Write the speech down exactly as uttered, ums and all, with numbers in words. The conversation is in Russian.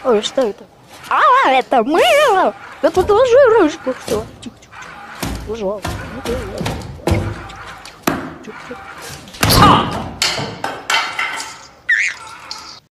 Ой, что это? А, это мы! Я тут ложу ручку, что? Ложу.